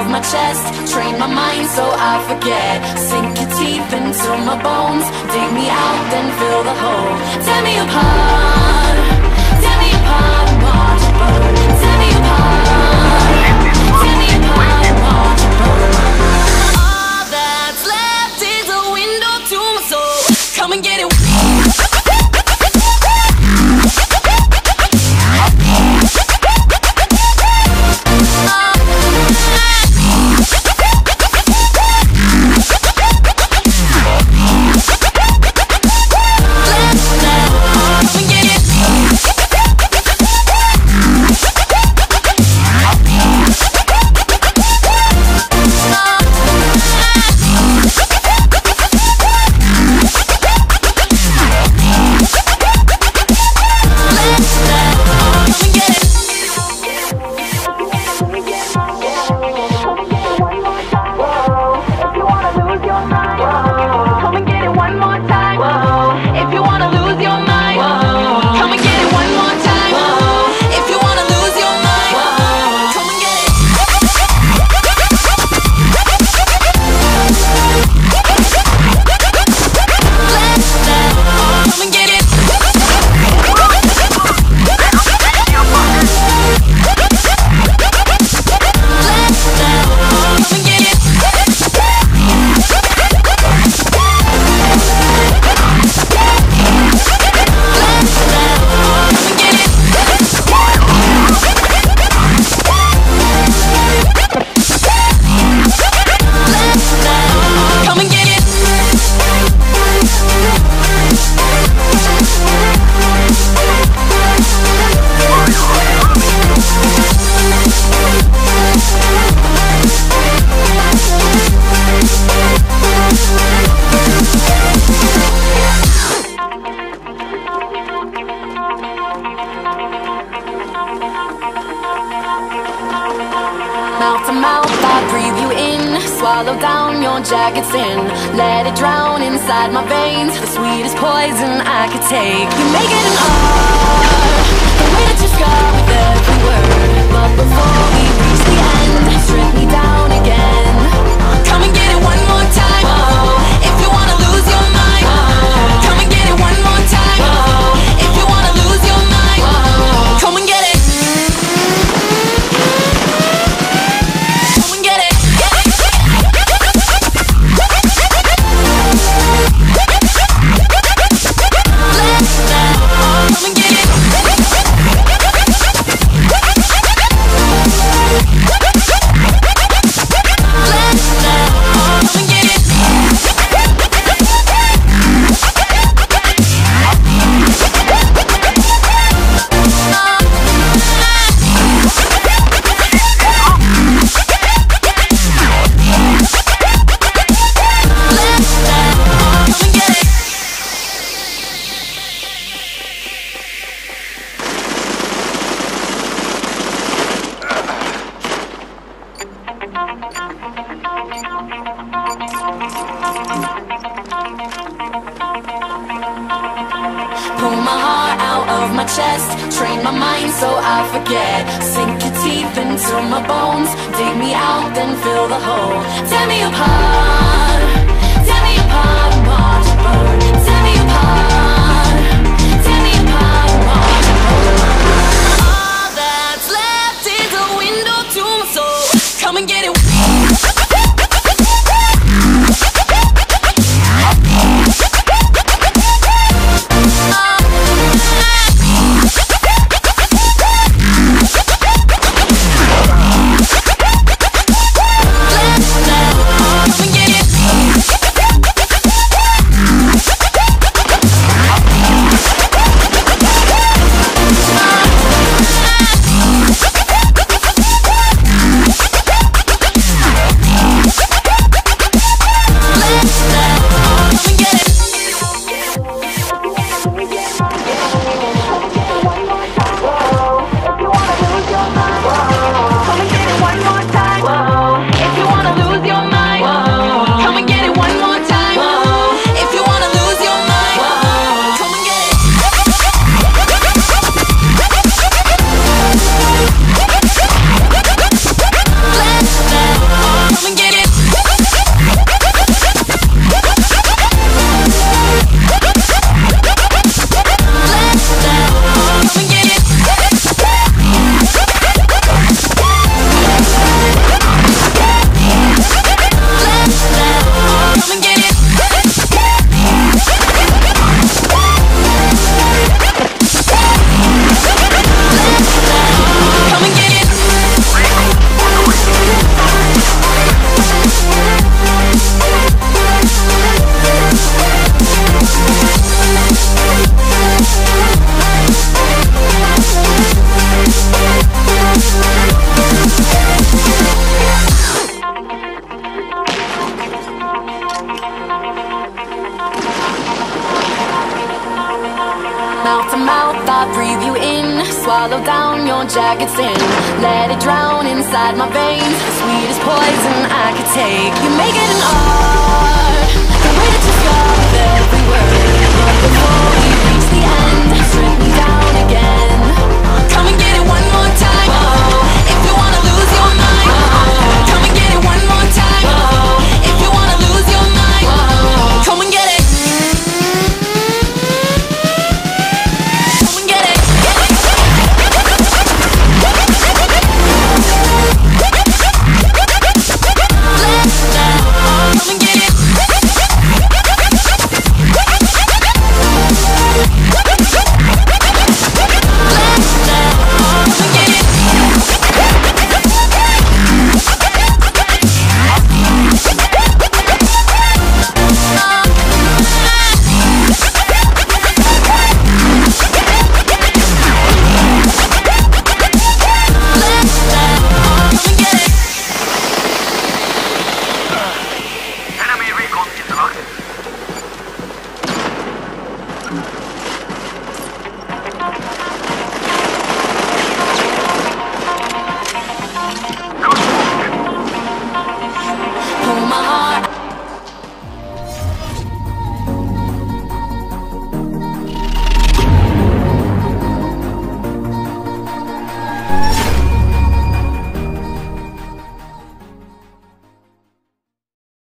of my chest, train my mind so I forget. Sink your teeth into my bones, dig me out, then fill the hole. Tear me apart, tear me apart and watch it burn. Tear me apart, tear me apart and watch it burn. All that's left is a window to my soul. Come and get it. Mouth to mouth, I breathe you in. Swallow down your jagged sin. Let it drown inside my veins. The sweetest poison I could take. You make it an art, the way that you scar with every word. But before we reach the end, strip me down again. Come and get it one more time. If you wanna lose your mind, come and get it one more time. If you wanna lose your mind, come and get it. Pull my heart out of my chest, train my mind so I forget. Sink your teeth into my bones, dig me out, then fill the hole. Tear me apart and watch it burn. Tear me apart and watch it burn. All that's left is a window to my soul. Come and get it. Come and get it. to mouth, I breathe you in. Swallow down your jagged sin. Let it drown inside my veins. The sweetest poison I could take. You make it an art.